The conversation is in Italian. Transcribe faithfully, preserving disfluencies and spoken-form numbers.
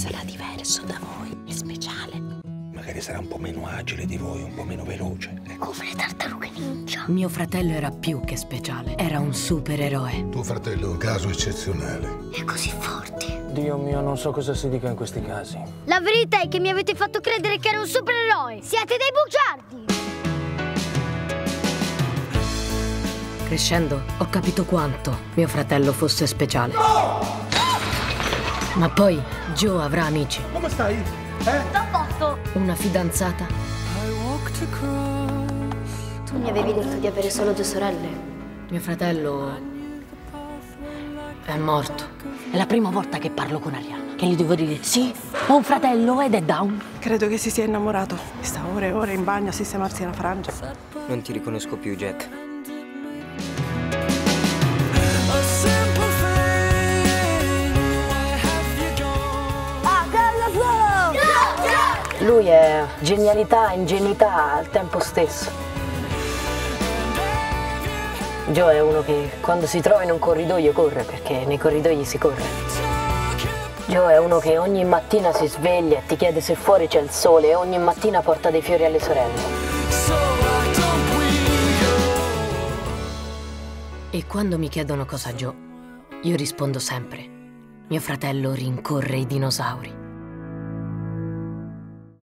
sarà diverso da voi, è speciale. Magari sarà un po' meno agile di voi, un po' meno veloce. Ecco. Come le tartarughe ninja. Mio fratello era più che speciale, era un supereroe. Tuo fratello è un caso eccezionale. È così forte. Dio mio, non so cosa si dica in questi casi. La verità è che mi avete fatto credere che ero un supereroe. Siete dei bugiardi! Crescendo, ho capito quanto mio fratello fosse speciale. Ma poi Joe avrà amici. Come stai? Eh? T'ho fatto! Una fidanzata. Tu mi avevi detto di avere solo due sorelle. Mio fratello è morto. È la prima volta che parlo con Arianna, che gli devo dire sì, ho un fratello ed è down. Credo che si sia innamorato. Sta ore e ore in bagno a sistemarsi la frangia. Non ti riconosco più, Jack. Lui è genialità e ingenuità al tempo stesso. Joe è uno che quando si trova in un corridoio corre, perché nei corridoi si corre. Joe è uno che ogni mattina si sveglia e ti chiede se fuori c'è il sole e ogni mattina porta dei fiori alle sorelle. E quando mi chiedono cosa Joe, io rispondo sempre: mio fratello rincorre i dinosauri.